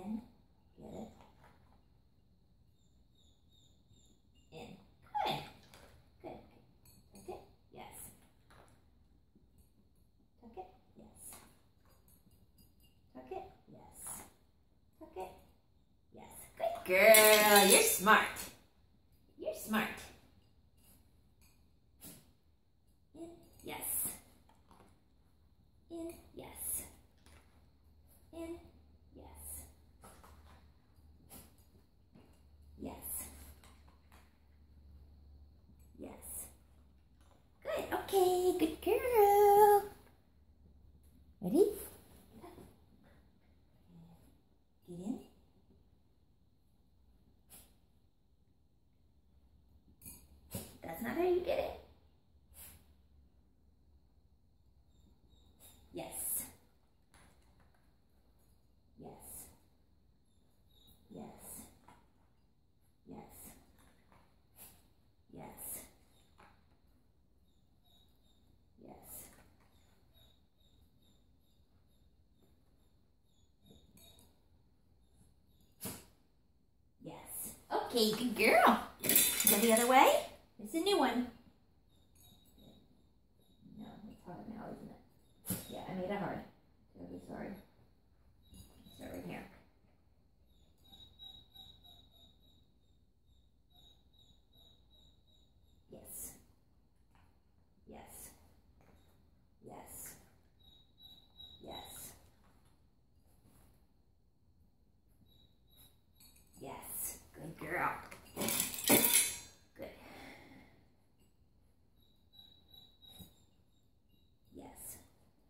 In. Get it. In. Good. Good. Tuck it. Yes. Tuck it. Yes. Tuck it. Yes. Tuck it. Yes. Good girl. You're smart. You're smart. In. Yes. In. Yes. In. Yes. Yes. Yes. Good. Okay. Good girl. Ready? Get in. That's not how you get it. Yes. Yes. Yes. Yes. Yes. Yes. Yes. Okay, good girl. Go the other way. It's a new one. No, it's hard now, isn't it? Yeah, I made it hard. Really sorry. Start right here. Yes. Yes. Yes. Yes. Yes. Good girl. Good. Yes.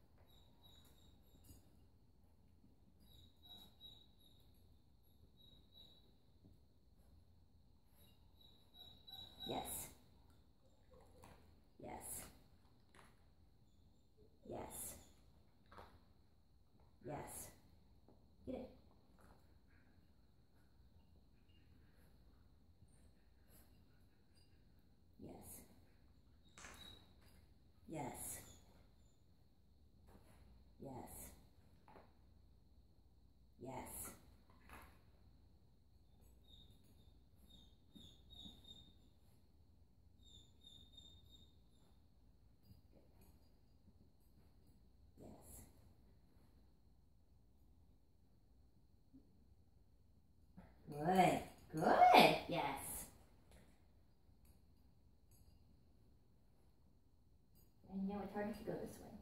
Yes. Yes. Yes. Yes. Get it. Yes. Yes. Yes. Yes. Yes. Good. Good. Yes. I know it's hard to go this way.